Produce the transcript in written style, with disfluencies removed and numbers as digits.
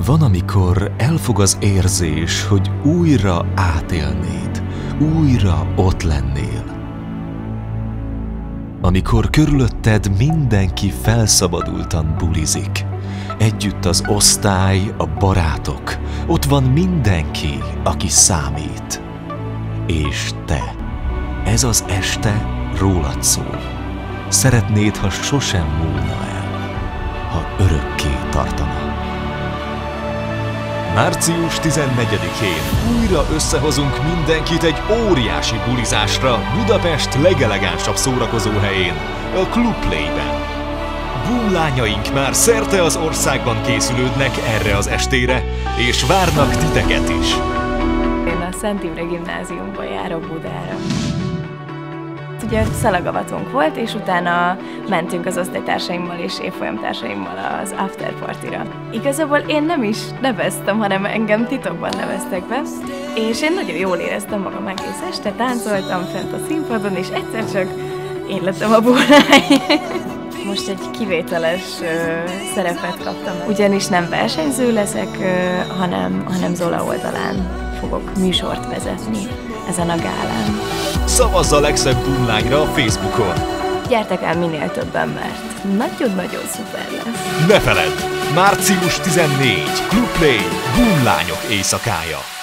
Van, amikor elfog az érzés, hogy újra átélnéd, újra ott lennél. Amikor körülötted mindenki felszabadultan bulizik. Együtt az osztály, a barátok. Ott van mindenki, aki számít. És te. Ez az este rólad szól. Szeretnéd, ha sosem múlna el, ha örökké tartana. Március 14-én újra összehozunk mindenkit egy óriási bulizásra Budapest legelegánsabb szórakozóhelyén, a Club Play-ben. Boomlányaink már szerte az országban készülődnek erre az estére, és várnak titeket is. Én a Szent Imre Gimnáziumban járok Budára. Ugye szalagavatónk volt, és utána mentünk az osztálytársaimmal és évfolyamtársaimmal az after partyra. Igazából én nem is neveztem, hanem engem titokban neveztek be, és én nagyon jól éreztem magam egész este, táncoltam fent a színpadon, és egyszer csak én lettem a búrány. Most egy kivételes szerepet kaptam, ugyanis nem versenyző leszek, hanem Zola oldalán fogok műsort vezetni ezen a gálán. Szavazz a legszebb boomlányra a Facebookon! Gyertek el minél többen, mert nagyon-nagyon szuper lesz. Ne feledd! Március 14. Club Play, Boomlányok éjszakája!